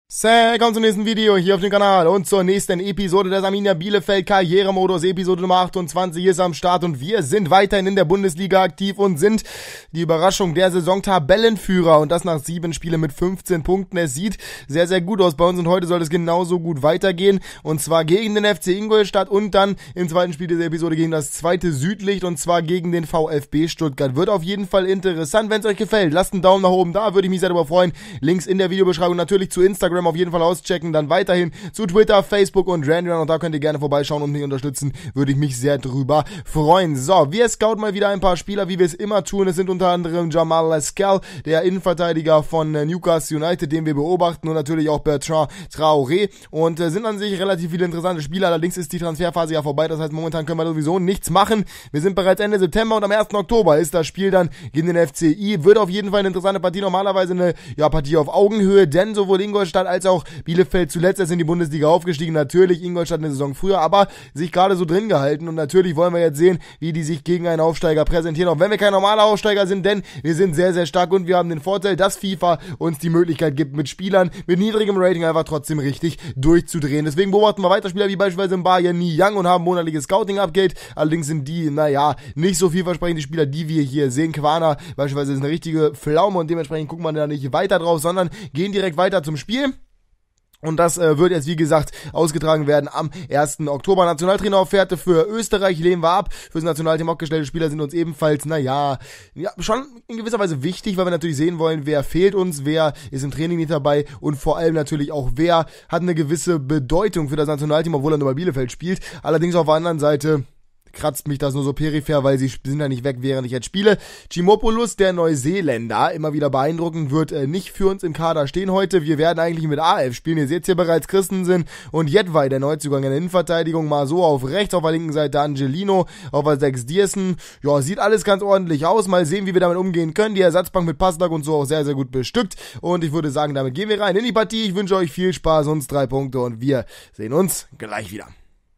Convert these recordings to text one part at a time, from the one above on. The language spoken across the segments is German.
Willkommen zum nächsten Video hier auf dem Kanal und zur nächsten Episode des Arminia Bielefeld Karrieremodus. Episode Nummer 28 ist am Start und wir sind weiterhin in der Bundesliga aktiv und sind die Überraschung der Saison Tabellenführer und das nach 7 Spielen mit 15 Punkten. Es sieht sehr, sehr gut aus bei uns und heute soll es genauso gut weitergehen und zwar gegen den FC Ingolstadt und dann im zweiten Spiel dieser Episode gegen das zweite Südlicht und zwar gegen den VfB Stuttgart. Wird auf jeden Fall interessant, wenn es euch gefällt. Lasst einen Daumen nach oben da, würde ich mich sehr darüber freuen. Links in der Videobeschreibung, natürlich zu Instagram auf jeden Fall auschecken, dann weiterhin zu Twitter, Facebook und Random und da könnt ihr gerne vorbeischauen und mich unterstützen, würde ich mich sehr drüber freuen. So, wir scouten mal wieder ein paar Spieler, wie wir es immer tun. Es sind unter anderem Jamal Lascelles, der Innenverteidiger von Newcastle United, den wir beobachten und natürlich auch Bertrand Traoré und sind an sich relativ viele interessante Spieler, allerdings ist die Transferphase ja vorbei, das heißt momentan können wir sowieso nichts machen. Wir sind bereits Ende September und am 1. Oktober ist das Spiel dann gegen den FCI, wird auf jeden Fall eine interessante Partie, normalerweise eine Partie auf Augenhöhe, denn sowohl Ingolstadt als auch Bielefeld zuletzt erst in die Bundesliga aufgestiegen. Natürlich Ingolstadt eine Saison früher, aber sich gerade so drin gehalten. Und natürlich wollen wir jetzt sehen, wie die sich gegen einen Aufsteiger präsentieren. Auch wenn wir kein normaler Aufsteiger sind, denn wir sind sehr, sehr stark und wir haben den Vorteil, dass FIFA uns die Möglichkeit gibt, mit Spielern mit niedrigem Rating einfach trotzdem richtig durchzudrehen. Deswegen beobachten wir weiter Spieler wie beispielsweise Mbaye Niang und haben monatliches Scouting-Update. Allerdings sind die, nicht so vielversprechend, die Spieler, die wir hier sehen. Quana beispielsweise ist eine richtige Pflaume und dementsprechend gucken wir da nicht weiter drauf, sondern gehen direkt weiter zum Spiel. Und das wird jetzt, wie gesagt, ausgetragen werden am 1. Oktober. Nationaltrainer auf Fährte für Österreich lehnen wir ab. Für das Nationalteam aufgestellte Spieler sind uns ebenfalls, schon in gewisser Weise wichtig, weil wir natürlich sehen wollen, wer fehlt uns, wer ist im Training nicht dabei und vor allem natürlich auch, wer hat eine gewisse Bedeutung für das Nationalteam, obwohl er nur bei Bielefeld spielt. Allerdings auf der anderen Seite kratzt mich das nur so peripher, weil sie sind ja nicht weg, während ich jetzt spiele. Chimopoulos, der Neuseeländer, immer wieder beeindruckend, wird nicht für uns im Kader stehen heute. Wir werden eigentlich mit A11 spielen. Ihr seht hier bereits Christensen und Jedwai, der Neuzugang in der Innenverteidigung, mal so auf rechts, auf der linken Seite Angelino, auf der 6 Diersen. Ja, sieht alles ganz ordentlich aus. Mal sehen, wie wir damit umgehen können. Die Ersatzbank mit Passlack und so auch sehr, sehr gut bestückt. Und ich würde sagen, damit gehen wir rein in die Partie. Ich wünsche euch viel Spaß, uns 3 Punkte und wir sehen uns gleich wieder.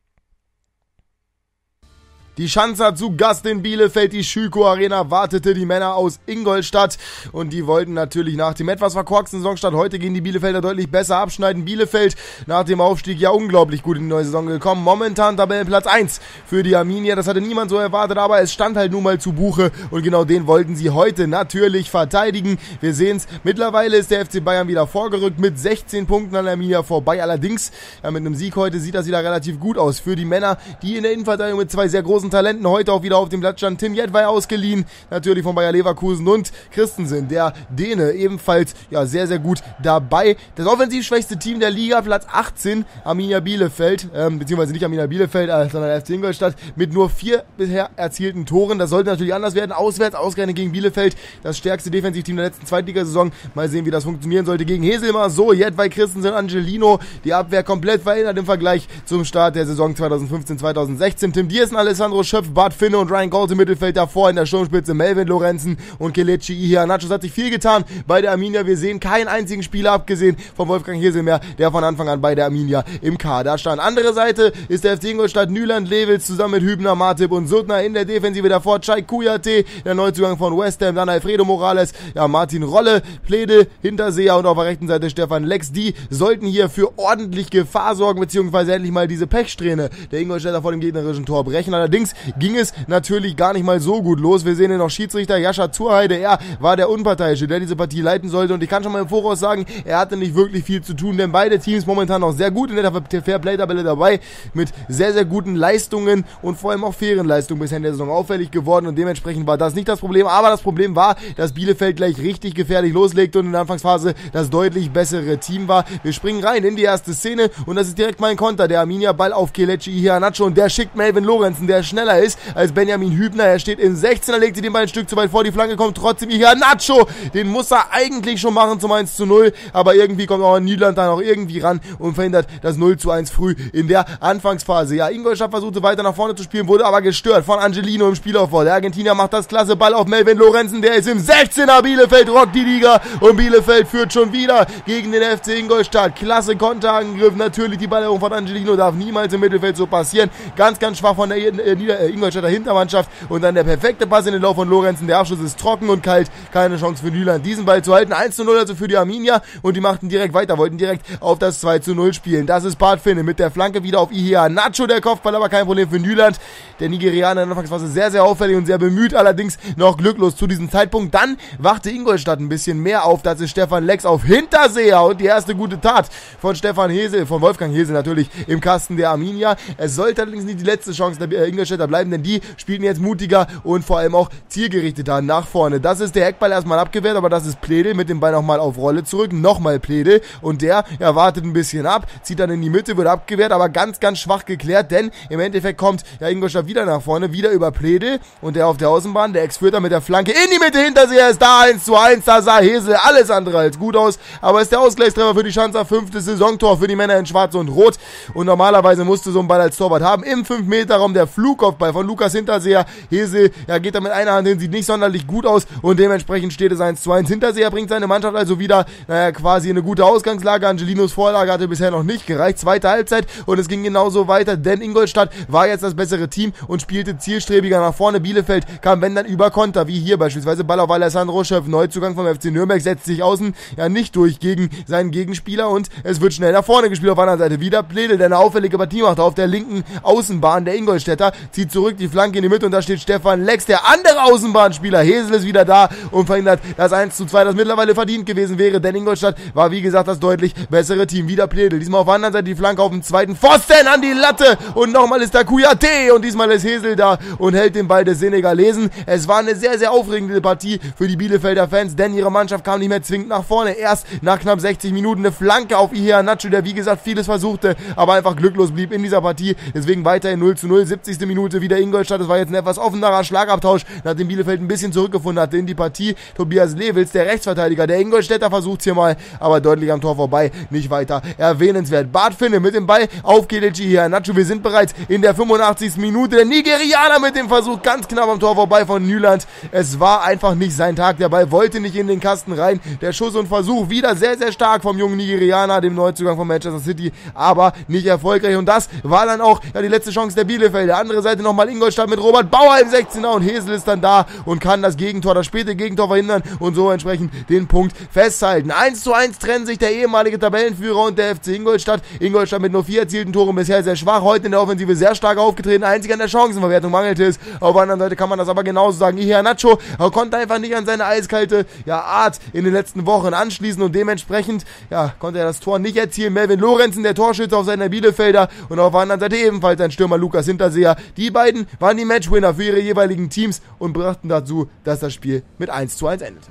Die Schanzer zu Gast in Bielefeld, die Schüco Arena wartete die Männer aus Ingolstadt und die wollten natürlich nach dem etwas verkorksten Saisonstart heute gegen die Bielefelder deutlich besser abschneiden. Bielefeld nach dem Aufstieg ja unglaublich gut in die neue Saison gekommen, momentan Tabellenplatz 1 für die Arminia, das hatte niemand so erwartet, aber es stand halt nun mal zu Buche und genau den wollten sie heute natürlich verteidigen. Wir sehen es, mittlerweile ist der FC Bayern wieder vorgerückt mit 16 Punkten an der Arminia vorbei, allerdings mit einem Sieg heute sieht das wieder relativ gut aus für die Männer, die in der Innenverteidigung mit 2 sehr großen Talenten heute auch wieder auf dem Blatt stand. Tim Jedwai ausgeliehen, natürlich von Bayer Leverkusen und Christensen, der Däne, ebenfalls sehr, sehr gut dabei. Das offensiv schwächste Team der Liga, Platz 18, Arminia Bielefeld, beziehungsweise nicht Arminia Bielefeld, sondern FC Ingolstadt, mit nur 4 bisher erzielten Toren. Das sollte natürlich anders werden, ausgerechnet gegen Bielefeld, das stärkste Defensivteam der letzten Zweitligasaison. Mal sehen, wie das funktionieren sollte gegen Heselmar. So, Jedwai, Christensen, Angelino, die Abwehr komplett verändert im Vergleich zum Start der Saison 2015-2016. Tim Diersen, Alessandro Schöpf, Bart Finne und Ryan Gold im Mittelfeld, davor in der Sturmspitze Melvin Lorenzen und Kelechi Iheanacho. Es hat sich viel getan bei der Arminia. Wir sehen keinen einzigen Spieler, abgesehen von Wolfgang Hirsel mehr, der von Anfang an bei der Arminia im Kader stand. Andere Seite ist der FC Ingolstadt, Nyland, Lewitz zusammen mit Hübner, Martip und Suttner in der Defensive, davor Chai Kouyaté, der Neuzugang von West Ham, dann Alfredo Morales, Martin Rolle, Plede, Hinterseher und auf der rechten Seite Stefan Lex. Die sollten hier für ordentlich Gefahr sorgen, beziehungsweise endlich mal diese Pechsträhne der Ingolstädter vor dem gegnerischen Tor brechen. Allerdings ging es natürlich gar nicht mal so gut los. Wir sehen hier noch Schiedsrichter Jascha Zurheide. Er war der Unparteiische, der diese Partie leiten sollte. Und ich kann schon mal im Voraus sagen, er hatte nicht wirklich viel zu tun, denn beide Teams momentan noch sehr gut in der Fairplay-Tabelle dabei, mit sehr, sehr guten Leistungen und vor allem auch fairen Leistungen bisher in der Saison auffällig geworden. Und dementsprechend war das nicht das Problem. Aber das Problem war, dass Bielefeld gleich richtig gefährlich loslegte und in der Anfangsphase das deutlich bessere Team war. Wir springen rein in die erste Szene und das ist direkt mal ein Konter. Der Arminia Ball auf Kelechi Iheanacho und der schickt Melvin Lorenzen, der schneller ist als Benjamin Hübner. Er steht im 16er, legt sie den Ball ein Stück zu weit vor die Flanke, kommt trotzdem Iheanacho. Den muss er eigentlich schon machen zum 1:0, aber irgendwie kommt auch Nyland da noch irgendwie ran und verhindert das 0:1 früh in der Anfangsphase. Ja, Ingolstadt versuchte weiter nach vorne zu spielen, wurde aber gestört von Angelino im Spielaufbau. Der Argentinier macht das klasse, Ball auf Melvin Lorenzen, der ist im 16er. Bielefeld rockt die Liga und Bielefeld führt schon wieder gegen den FC Ingolstadt. Klasse Konterangriff, natürlich die Ballerung von Angelino, darf niemals im Mittelfeld so passieren. Ganz, ganz schwach von der Ingolstädter Hintermannschaft und dann der perfekte Pass in den Lauf von Lorenzen. Der Abschluss ist trocken und kalt, keine Chance für Nyland, diesen Ball zu halten. 1:0 also für die Arminia und die machten direkt weiter, wollten direkt auf das 2:0 spielen. Das ist Bart Finne mit der Flanke wieder auf Iheanacho, der Kopfball, aber kein Problem für Nyland. Der Nigerianer in der Anfangsphase sehr, sehr auffällig und sehr bemüht, allerdings noch glücklos zu diesem Zeitpunkt. Dann wachte Ingolstadt ein bisschen mehr auf, das ist Stefan Lex auf Hinterseher und die erste gute Tat von Wolfgang Hesel natürlich im Kasten der Arminia. Es sollte allerdings nicht die letzte Chance der Ingolstädter bleiben, denn die spielten jetzt mutiger und vor allem auch zielgerichteter nach vorne. Das ist der Eckball erstmal abgewehrt, aber das ist Pledel mit dem Ball nochmal auf Rolle zurück, nochmal Pledel und der wartet ein bisschen ab, zieht dann in die Mitte, wird abgewehrt, aber ganz, ganz schwach geklärt, denn im Endeffekt kommt Ingolstadt wieder nach vorne, wieder über Pledel und der auf der Außenbahn, der Ex-Führer mit der Flanke in die Mitte, Hinterseher ist da, 1:1, da sah Hesel alles andere als gut aus, aber ist der Ausgleichstreffer für die Schanzer, 5. Saisontor für die Männer in Schwarz und Rot und normalerweise musste so ein Ball als Torwart haben, im 5-Meter-Raum der Flugkopfball von Lukas Hinterseher, Hesel, geht da mit einer Hand hin, sieht nicht sonderlich gut aus und dementsprechend steht es 1:1, Hinterseher bringt seine Mannschaft also wieder, quasi eine gute Ausgangslage, Angelinos Vorlage hatte bisher noch nicht gereicht, zweite Halbzeit und es ging genauso weiter, denn Ingolstadt war jetzt das bessere Team und spielte zielstrebiger nach vorne, Bielefeld kam wenn dann über Konter, wie hier beispielsweise Ball auf Alessandro Schöpf, Neuzugang vom FC Nürnberg, setzt sich außen nicht durch gegen seinen Gegenspieler und es wird schnell nach vorne gespielt, auf der anderen Seite wieder Pledel, der eine auffällige Partie macht, auf der linken Außenbahn der Ingolstädter, zieht zurück die Flanke in die Mitte und da steht Stefan Lex, der andere Außenbahnspieler, Hesel ist wieder da und verhindert das 1:2, das mittlerweile verdient gewesen wäre, denn Ingolstadt war wie gesagt das deutlich bessere Team, wieder Pledel, diesmal auf der anderen Seite die Flanke auf dem zweiten Pfosten an die Latte und nochmal ist da Kouyaté und diesmal ist Hesel da und hält den Ball des Senegalesen. Es war eine sehr, sehr aufregende Partie für die Bielefelder Fans, denn ihre Mannschaft kam nicht mehr zwingend nach vorne. Erst nach knapp 60 Minuten eine Flanke auf Iheanacho, der wie gesagt vieles versuchte, aber einfach glücklos blieb in dieser Partie. Deswegen weiterhin 0:0, 70. Minute wieder Ingolstadt. Das war jetzt ein etwas offenerer Schlagabtausch, nachdem Bielefeld ein bisschen zurückgefunden hatte in die Partie. Tobias Lewitz, der Rechtsverteidiger der Ingolstädter, versucht hier mal, aber deutlich am Tor vorbei, nicht weiter erwähnenswert. Bart Finne mit dem Ball auf Kelechi Iheanacho. Wir sind bereits in der 85. Minute. Der Nigerianer mit dem Versuch ganz knapp am Tor vorbei von Nyland. Es war einfach nicht sein Tag. Der Ball wollte nicht in den Kasten rein. Der Schuss und Versuch wieder sehr, sehr stark vom jungen Nigerianer, dem Neuzugang von Manchester City, aber nicht erfolgreich. Und das war dann auch die letzte Chance der Bielefelder. Andere Seite nochmal Ingolstadt mit Robert Bauer im 16er und Hesel ist dann da und kann das Gegentor, das späte Gegentor verhindern und so entsprechend den Punkt festhalten. 1:1 trennen sich der ehemalige Tabellenführer und der FC Ingolstadt. Ingolstadt mit nur 4 erzielten Toren bisher sehr schwach, heute in der Offensive sehr stark aufgetreten, einzig an der Chancenverwertung mangelte es. Auf der anderen Seite kann man das aber genauso sagen. Iheanacho konnte einfach nicht an seine eiskalte Art in den letzten Wochen anschließen und dementsprechend konnte er das Tor nicht erzielen. Melvin Lorenzen, der Torschütze auf seiner Bielefelder und auf der anderen Seite ebenfalls ein Stürmer Lukas Hinterseher. Die beiden waren die Matchwinner für ihre jeweiligen Teams und brachten dazu, dass das Spiel mit 1:1 endete.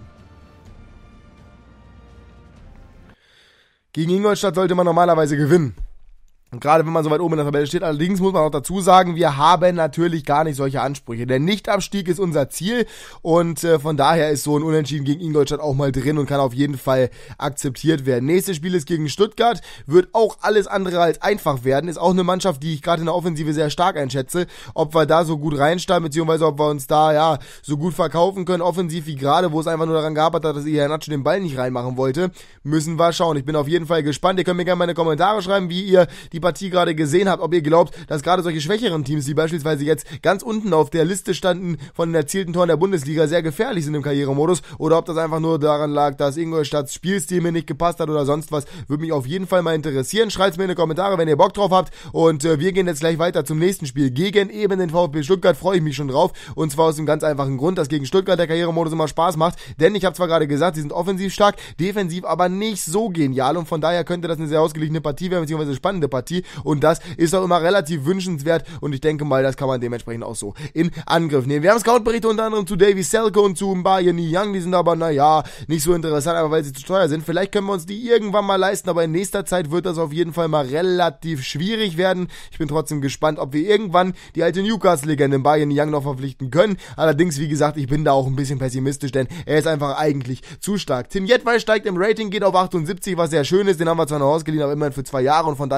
Gegen Ingolstadt sollte man normalerweise gewinnen. Und gerade wenn man so weit oben in der Tabelle steht, allerdings muss man auch dazu sagen, wir haben natürlich gar nicht solche Ansprüche. Der Nichtabstieg ist unser Ziel und von daher ist so ein Unentschieden gegen Ingolstadt auch mal drin und kann auf jeden Fall akzeptiert werden. Nächstes Spiel ist gegen Stuttgart, wird auch alles andere als einfach werden. Ist auch eine Mannschaft, die ich gerade in der Offensive sehr stark einschätze. Ob wir da so gut reinstarten, beziehungsweise ob wir uns da so gut verkaufen können, offensiv wie gerade, wo es einfach nur daran gearbeitet hat, dass Iheanacho den Ball nicht reinmachen wollte, müssen wir schauen. Ich bin auf jeden Fall gespannt. Ihr könnt mir gerne meine Kommentare schreiben, wie ihr die Partie gerade gesehen habt, ob ihr glaubt, dass gerade solche schwächeren Teams, die beispielsweise jetzt ganz unten auf der Liste standen von den erzielten Toren der Bundesliga, sehr gefährlich sind im Karrieremodus, oder ob das einfach nur daran lag, dass Ingolstadts Spielstil mir nicht gepasst hat oder sonst was, würde mich auf jeden Fall mal interessieren. Schreibt mir in die Kommentare, wenn ihr Bock drauf habt, und wir gehen jetzt gleich weiter zum nächsten Spiel. Gegen eben den VfB Stuttgart freue ich mich schon drauf, und zwar aus dem ganz einfachen Grund, dass gegen Stuttgart der Karrieremodus immer Spaß macht, denn ich habe zwar gerade gesagt, sie sind offensiv stark, defensiv aber nicht so genial, und von daher könnte das eine sehr ausgeglichene Partie werden, beziehungsweise eine spannende Partie, und das ist auch immer relativ wünschenswert, und ich denke mal, das kann man dementsprechend auch so in Angriff nehmen. Wir haben Scout-Berichte unter anderem zu Davy Selke und zu Mbaye Niang, die sind aber, nicht so interessant, aber weil sie zu teuer sind. Vielleicht können wir uns die irgendwann mal leisten, aber in nächster Zeit wird das auf jeden Fall mal relativ schwierig werden. Ich bin trotzdem gespannt, ob wir irgendwann die alte Newcastle-Legende Mbaye Niang noch verpflichten können. Allerdings, wie gesagt, ich bin da auch ein bisschen pessimistisch, denn er ist einfach eigentlich zu stark. Tim Jedwai steigt im Rating, geht auf 78, was sehr schön ist. Den haben wir zwar noch ausgeliehen, aber immerhin für 2 Jahre, und von daher werden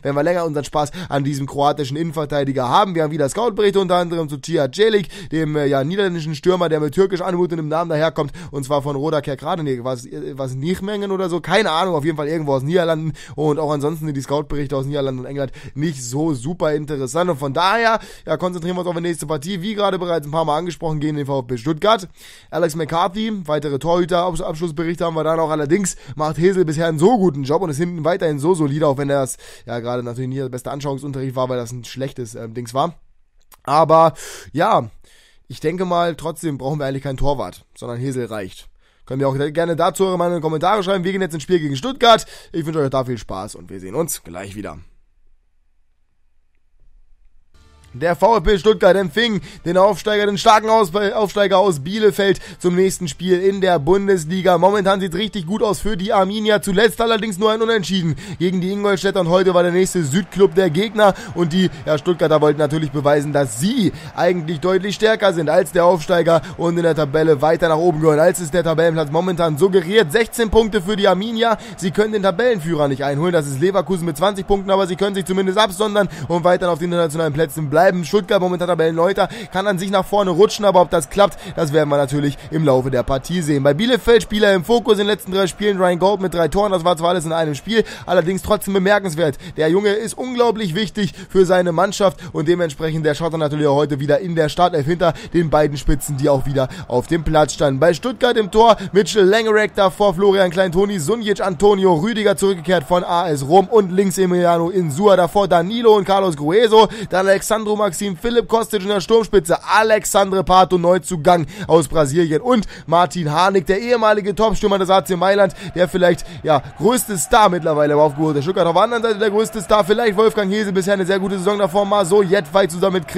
wenn wir länger unseren Spaß an diesem kroatischen Innenverteidiger haben. Wir haben wieder Scoutberichte unter anderem zu Cia Celik, dem niederländischen Stürmer, der mit türkisch anmutendem Namen daherkommt, und zwar von Roda Kerkrade, was Nijmegen oder so, keine Ahnung, auf jeden Fall irgendwo aus Niederlanden, und auch ansonsten sind die Scoutberichte aus Niederlanden und England nicht so super interessant, und von daher, ja, konzentrieren wir uns auf die nächste Partie, wie gerade bereits ein paar Mal angesprochen, gegen den VfB Stuttgart. Alex McCarthy, weitere Torhüter-Abschlussberichte haben wir da noch, allerdings macht Hesel bisher einen so guten Job und ist hinten weiterhin so solide, auch wenn das ja gerade natürlich nicht der beste Anschauungsunterricht war, weil das ein schlechtes Dings war. Aber ja, ich denke mal, trotzdem brauchen wir eigentlich keinen Torwart, sondern Hesel reicht. Können wir auch gerne dazu eure Meinung in die Kommentare schreiben. Wir gehen jetzt ins Spiel gegen Stuttgart. Ich wünsche euch da viel Spaß und wir sehen uns gleich wieder. Der VfB Stuttgart empfing den starken Aufsteiger aus Bielefeld zum nächsten Spiel in der Bundesliga. Momentan sieht es richtig gut aus für die Arminia. Zuletzt allerdings nur ein Unentschieden gegen die Ingolstädter, und heute war der nächste Südclub der Gegner. Und die Stuttgarter wollten natürlich beweisen, dass sie eigentlich deutlich stärker sind als der Aufsteiger und in der Tabelle weiter nach oben gehören, als es der Tabellenplatz momentan suggeriert. 16 Punkte für die Arminia. Sie können den Tabellenführer nicht einholen. Das ist Leverkusen mit 20 Punkten, aber sie können sich zumindest absondern und weiter auf den internationalen Plätzen bleiben. Stuttgart momentan Tabellenneunter, kann an sich nach vorne rutschen, aber ob das klappt, das werden wir natürlich im Laufe der Partie sehen. Bei Bielefeld Spieler im Fokus in den letzten 3 Spielen, Ryan Gold mit 3 Toren, das war zwar alles in einem Spiel, allerdings trotzdem bemerkenswert. Der Junge ist unglaublich wichtig für seine Mannschaft und dementsprechend der schaut er natürlich auch heute wieder in der Startelf hinter den beiden Spitzen, die auch wieder auf dem Platz standen. Bei Stuttgart im Tor Mitchell Langerek, davor Florian Kleintoni, Sunjic Antonio, Rüdiger zurückgekehrt von AS Rom und links Emiliano Insua, davor Danilo und Carlos Grueso, dann Alexandro Maxim, Philipp Kostic in der Sturmspitze, Alexandre Pato, Neuzugang aus Brasilien, und Martin Harnik, der ehemalige Topstürmer des AC Mailand, der vielleicht, ja, größte Star mittlerweile war aufgeholt. Der Stuttgart auf der anderen Seite der größte Star, vielleicht Wolfgang Hese, bisher eine sehr gute Saison davor, Marso Jedwai zusammen mit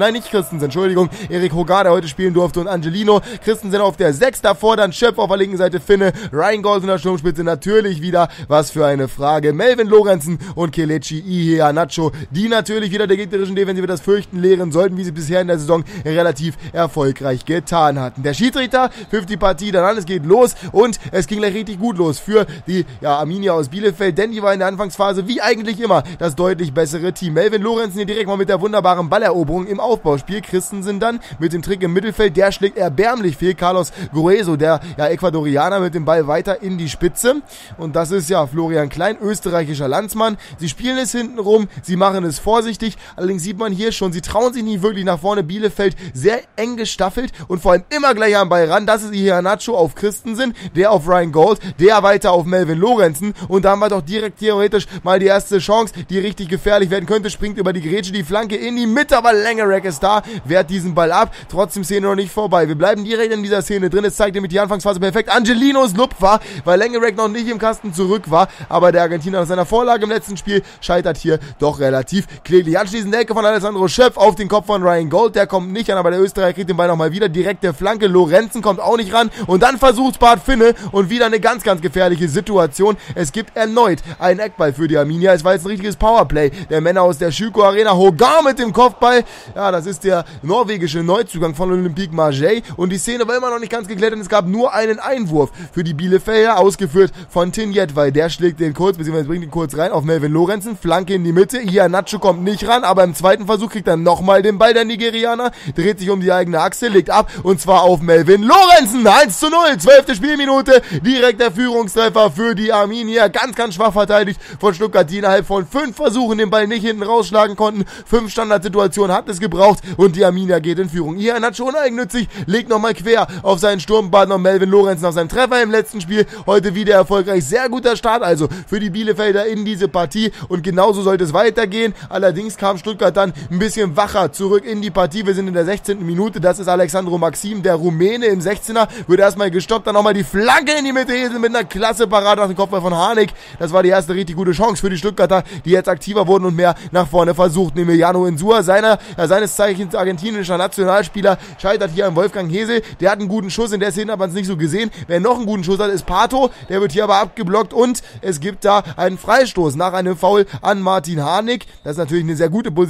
Erik Hogar, der heute spielen durfte, und Angelino. Christensen auf der 6, davor dann Schöpf auf der linken Seite, Finne, Ryan Gold in der Sturmspitze, natürlich wieder, was für eine Frage, Melvin Lorenzen und Kelechi Iheanacho, die natürlich wieder der gegnerischen Defensive das Fürchten lehren sollten, wie sie bisher in der Saison relativ erfolgreich getan hatten. Der Schiedsrichter pfifft die Partie dann an, es geht los und es ging gleich richtig gut los für die Arminia aus Bielefeld, denn die war in der Anfangsphase wie eigentlich immer das deutlich bessere Team. Melvin Lorenzen hier direkt mal mit der wunderbaren Balleroberung im Aufbauspiel. Christensen dann mit dem Trick im Mittelfeld, der schlägt erbärmlich fehl. Carlos Grueso, der Ecuadorianer, mit dem Ball weiter in die Spitze, und das ist Florian Klein, österreichischer Landsmann. Sie spielen es hinten rum, sie machen es vorsichtig, allerdings sieht man hier schon, sie trauen sich nicht wirklich nach vorne. Bielefeld sehr eng gestaffelt und vor allem immer gleich am Ball ran. Das ist Iheanacho auf Christensen, der auf Ryan Gold, der weiter auf Melvin Lorenzen, und da haben wir doch direkt theoretisch mal die erste Chance, die richtig gefährlich werden könnte. Springt über die Grätsche, die Flanke in die Mitte, aber Langerek ist da, wehrt diesen Ball ab, trotzdem Szene noch nicht vorbei. Wir bleiben direkt in dieser Szene drin, es zeigt nämlich die Anfangsphase perfekt. Angelinos Lupf war, weil Langerek noch nicht im Kasten zurück war, aber der Argentinier nach seiner Vorlage im letzten Spiel scheitert hier doch relativ kläglich. Anschließend Ecke von Alessandro Schöpf auf den Kopf von Ryan Gold, der kommt nicht an, aber der Österreicher kriegt den Ball nochmal wieder, direkte Flanke, Lorenzen kommt auch nicht ran, und dann versucht Bart Finne und wieder eine ganz, ganz gefährliche Situation. Es gibt erneut einen Eckball für die Arminia, es war jetzt ein richtiges Powerplay der Männer aus der Schüko Arena. Hogar mit dem Kopfball, ja, das ist der norwegische Neuzugang von Olympique Marseille, und die Szene war immer noch nicht ganz geklärt, denn es gab nur einen Einwurf für die Bielefelder, ausgeführt von Tin Jedwai, der schlägt den kurz, beziehungsweise bringt ihn kurz rein auf Melvin Lorenzen, Flanke in die Mitte, Iheanacho kommt nicht ran, aber im zweiten Versuch kriegt er nochmal den Ball, der Nigerianer, dreht sich um die eigene Achse, legt ab, und zwar auf Melvin Lorenzen, 1:0, 12. Spielminute, direkt der Führungstreffer für die Arminia, ganz, ganz schwach verteidigt von Stuttgart, die innerhalb von 5 Versuchen den Ball nicht hinten rausschlagen konnten. 5 Standardsituationen hat es gebraucht, und die Arminia geht in Führung. Iheanacho uneigennützig, legt nochmal quer auf seinen Sturmpartner Melvin Lorenzen nach seinem Treffer im letzten Spiel, heute wieder erfolgreich, sehr guter Start also für die Bielefelder in diese Partie, und genauso sollte es weitergehen. Allerdings kam Stuttgart dann ein bisschen wacher zurück in die Partie. Wir sind in der 16. Minute, das ist Alexandro Maxim, der Rumäne im 16er, wird erstmal gestoppt, dann nochmal die Flanke in die Mitte, Hesel mit einer klasse Parade nach dem Kopfball von Harnik. Das war die erste richtig gute Chance für die Stuttgarter, die jetzt aktiver wurden und mehr nach vorne versuchten. Emiliano Insua, seines Zeichens argentinischer Nationalspieler, scheitert hier an Wolfgang Hesel, der hat einen guten Schuss, in der Szene hat man es nicht so gesehen. Wer noch einen guten Schuss hat, ist Pato, der wird hier aber abgeblockt, und es gibt da einen Freistoß nach einem Foul an Martin Harnik. Das ist natürlich eine sehr gute Position an sich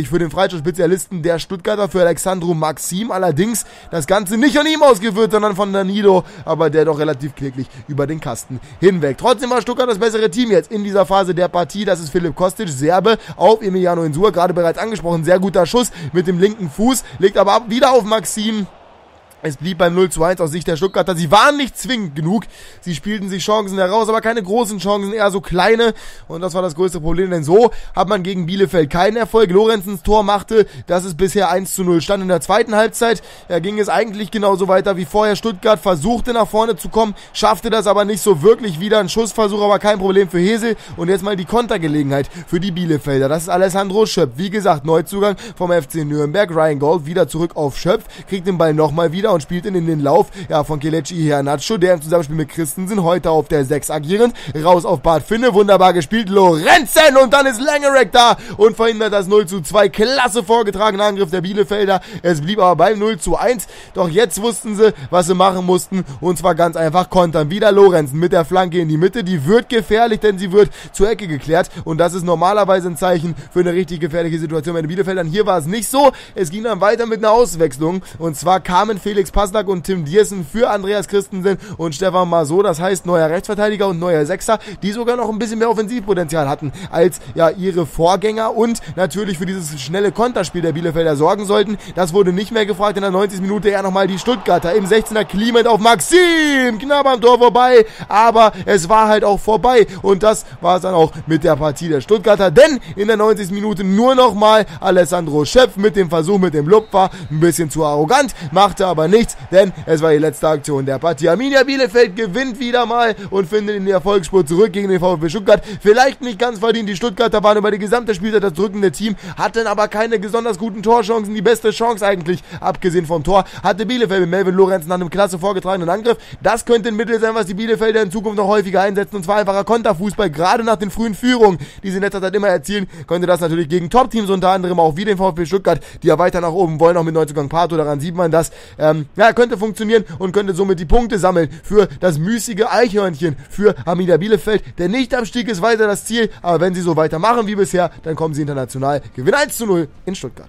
natürlich für den Freistoßspezialisten der Stuttgarter, für Alexandru Maxim. Allerdings das Ganze nicht an ihm ausgeführt, sondern von Danilo, aber der doch relativ kläglich über den Kasten hinweg. Trotzdem war Stuttgart das bessere Team jetzt in dieser Phase der Partie. Das ist Filip Kostic, Serbe, auf Emiliano Insua, gerade bereits angesprochen. Sehr guter Schuss mit dem linken Fuß, legt aber wieder auf Maxim. Es blieb beim 0:1 aus Sicht der Stuttgarter. Sie waren nicht zwingend genug. Sie spielten sich Chancen heraus, aber keine großen Chancen, eher so kleine. Und das war das größte Problem, denn so hat man gegen Bielefeld keinen Erfolg. Lorenzens Tor machte, dass es bisher 1:0 stand. In der zweiten Halbzeit ging es eigentlich genauso weiter wie vorher. Stuttgart versuchte nach vorne zu kommen, schaffte das aber nicht so wirklich. Wieder ein Schussversuch, aber kein Problem für Hesel. Und jetzt mal die Kontergelegenheit für die Bielefelder. Das ist Alessandro Schöpf. Wie gesagt, Neuzugang vom FC Nürnberg. Ryan Gold wieder zurück auf Schöpf, kriegt den Ball nochmal wieder und spielt in den Lauf von Kelechi Iheanacho, der im Zusammenspiel mit Christensen heute auf der 6 agierend, raus auf Bart Finne, wunderbar gespielt, Lorenzen, und dann ist Langerek da und verhindert das 0:2, klasse vorgetragener Angriff der Bielefelder. Es blieb aber beim 0:1, doch jetzt wussten sie, was sie machen mussten, und zwar ganz einfach kontern. Wieder Lorenzen mit der Flanke in die Mitte, die wird gefährlich, denn sie wird zur Ecke geklärt, und das ist normalerweise ein Zeichen für eine richtig gefährliche Situation bei den Bielefeldern. Hier war es nicht so, es ging dann weiter mit einer Auswechslung, und zwar kamen Felix Passlack und Tim Diersen für Andreas Christensen und Stefan Marceau, das heißt neuer Rechtsverteidiger und neuer Sechser, die sogar noch ein bisschen mehr Offensivpotenzial hatten als ihre Vorgänger und natürlich für dieses schnelle Konterspiel der Bielefelder sorgen sollten. Das wurde nicht mehr gefragt, in der 90. Minute eher nochmal die Stuttgarter im 16er Clement auf Maxim, knapp am Tor vorbei, aber es war halt auch vorbei, und das war es dann auch mit der Partie der Stuttgarter, denn in der 90. Minute nur nochmal Alessandro Schöpf mit dem Versuch mit dem Lupfer, ein bisschen zu arrogant, machte aber nichts, denn es war die letzte Aktion der Partie. Arminia Bielefeld gewinnt wieder mal und findet in die Erfolgsspur zurück gegen den VfB Stuttgart. Vielleicht nicht ganz verdient, die Stuttgarter waren über die gesamte Spielzeit das drückende Team, hatten aber keine besonders guten Torchancen. Die beste Chance eigentlich, abgesehen vom Tor, hatte Bielefeld mit Melvin Lorenzen nach einem klasse vorgetragenen Angriff. Das könnte ein Mittel sein, was die Bielefelder in Zukunft noch häufiger einsetzen, und zwar einfacher Konterfußball, gerade nach den frühen Führungen, die sie in letzter Zeit immer erzielen, könnte das natürlich gegen Top-Teams, unter anderem auch wie den VfB Stuttgart, die ja weiter nach oben wollen, auch mit Neuzugang Pato, daran sieht man das, könnte funktionieren und könnte somit die Punkte sammeln für das müßige Eichhörnchen für Arminia Bielefeld. Der Nichtabstieg ist weiter das Ziel, aber wenn sie so weitermachen wie bisher, dann kommen sie international, gewinnen 1:0 in Stuttgart.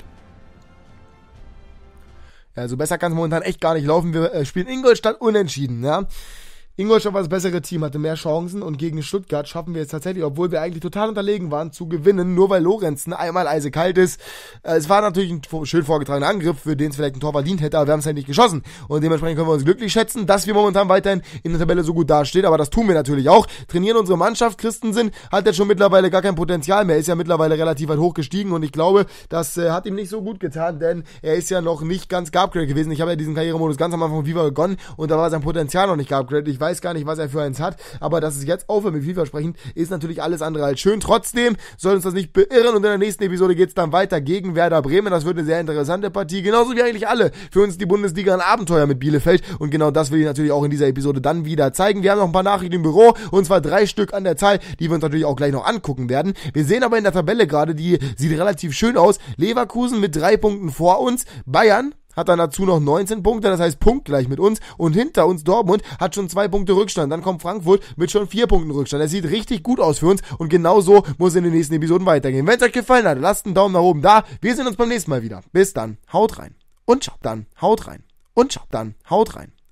Also besser kann es momentan echt gar nicht laufen. Wir spielen Ingolstadt unentschieden, ja. Ingolstadt war das bessere Team, hatte mehr Chancen, und gegen Stuttgart schaffen wir jetzt tatsächlich, obwohl wir eigentlich total unterlegen waren, zu gewinnen, nur weil Lorenzen einmal eisekalt ist. Es war natürlich ein schön vorgetragener Angriff, für den es vielleicht ein Tor verdient hätte, aber wir haben es halt nicht geschossen, und dementsprechend können wir uns glücklich schätzen, dass wir momentan weiterhin in der Tabelle so gut dastehen, aber das tun wir natürlich auch. Trainieren unsere Mannschaft. Christensen hat jetzt schon mittlerweile gar kein Potenzial mehr, ist ja mittlerweile relativ weit hochgestiegen, und ich glaube, das hat ihm nicht so gut getan, denn er ist ja noch nicht ganz geupgradet gewesen. Ich habe ja diesen Karrieremodus ganz am Anfang von FIFA begonnen, und da war sein Potenzial noch nicht geupgradet. Ich weiß gar nicht, was er für eins hat, aber dass es jetzt aufhört mit vielversprechend, ist natürlich alles andere als schön. Trotzdem soll uns das nicht beirren, und in der nächsten Episode geht es dann weiter gegen Werder Bremen. Das wird eine sehr interessante Partie, genauso wie eigentlich alle. Für uns die Bundesliga ein Abenteuer mit Bielefeld, und genau das will ich natürlich auch in dieser Episode dann wieder zeigen. Wir haben noch ein paar Nachrichten im Büro, und zwar 3 Stück an der Zahl, die wir uns natürlich auch gleich noch angucken werden. Wir sehen aber in der Tabelle gerade, die sieht relativ schön aus. Leverkusen mit 3 Punkten vor uns, Bayern hat dann dazu noch 19 Punkte, das heißt punktgleich mit uns, und hinter uns Dortmund hat schon 2 Punkte Rückstand. Dann kommt Frankfurt mit schon 4 Punkten Rückstand. Das sieht richtig gut aus für uns, und genau so muss es in den nächsten Episoden weitergehen. Wenn es euch gefallen hat, lasst einen Daumen nach oben da. Wir sehen uns beim nächsten Mal wieder. Bis dann, haut rein und ciao. Dann haut rein und ciao. Dann haut rein.